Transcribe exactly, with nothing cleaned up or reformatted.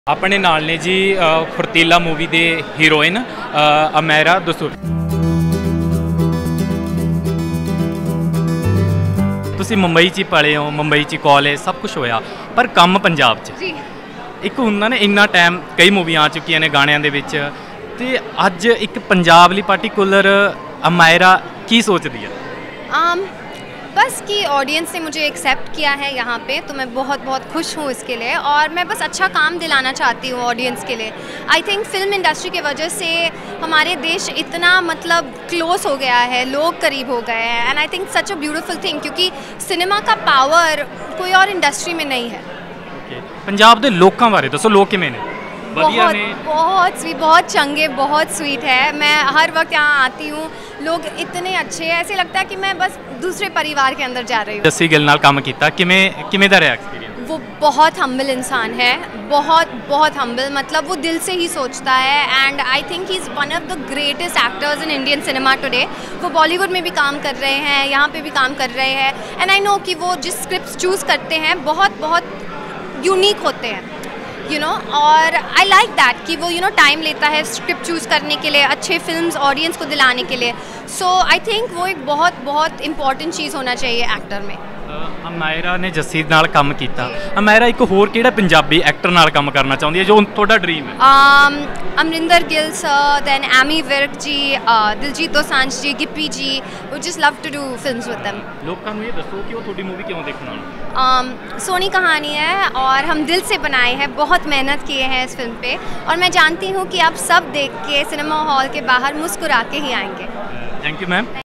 अपने नाल ने जी फुर्तीला मूवी दे हीरोइन अमेरा दसूर। तुसी मुंबई च पले हो, मुंबई च कॉलेज सब कुछ होया, पर कम पंजाब च एक हुंदा ने इन्ना टाइम कई मूवियां आ चुकी ने गाणियां दे विच, ते अज एक पंजाब लई पार्टिकुलर अमेरा की सोचदी है? um, बस कि ऑडियंस ने मुझे एक्सेप्ट किया है यहाँ पे, तो मैं बहुत बहुत खुश हूँ इसके लिए। और मैं बस अच्छा काम दिलाना चाहती हूँ ऑडियंस के लिए। आई थिंक फिल्म इंडस्ट्री के वजह से हमारे देश इतना मतलब क्लोज हो गया है, लोग करीब हो गए हैं, and I think such a beautiful thing, क्योंकि सिनेमा का पावर कोई और इंडस्ट्री में नहीं है। पंजाब दे लोकां बारे दसो, लोग किवें ने? बहुत बहुत स्वीट, बहुत चंगे, बहुत स्वीट है। मैं हर वक्त यहाँ आती हूँ, लोग इतने अच्छे हैं, ऐसे लगता है कि मैं बस दूसरे परिवार के अंदर जा रही हूँ। जस्सी गिल नाल काम कीता, किवें किवें दा रहा एक्सपीरियंस? वो बहुत हम्बल इंसान है, बहुत बहुत हम्बल, मतलब वो दिल से ही सोचता है। And I think he is one of the greatest actors in Indian cinema today. वो बॉलीवुड में भी काम कर रहे हैं, यहाँ पे भी काम कर रहे हैं, एंड आई नो कि वो जिस स्क्रिप्ट चूज़ करते हैं बहुत बहुत यूनिक होते हैं, यू you नो know? और आई लाइक दैट कि वो यू नो टाइम लेता है स्क्रिप्ट चूज़ करने के लिए, अच्छे फिल्म्स ऑडियंस को दिलाने के लिए। सो आई थिंक वो एक बहुत बहुत इंपॉर्टेंट चीज़ होना चाहिए एक्टर में। अमेरा ने जस्सी नाल काम कीता, अमेरा एक होर किहड़ा पंजाबी एक्टर नाल काम करना चाहती है जो तुहाडा ड्रीम है? um, Amrinder Gill sir, then Ammy Virk ji, Diljit Dosanjh ji, Gippy ji, वो just love to do films with them. लोकां नूं ये दसो कि वो तुहाडी मूवी क्यों देखण आउण? um, सोनी कहानी है और हम दिल से बनाए हैं, बहुत मेहनत किए हैं इस फिल्म पे, और मैं जानती हूँ कि आप सब देख के सिनेमा हॉल के बाहर मुस्कुरा के ही आएंगे। Thank you ma'am.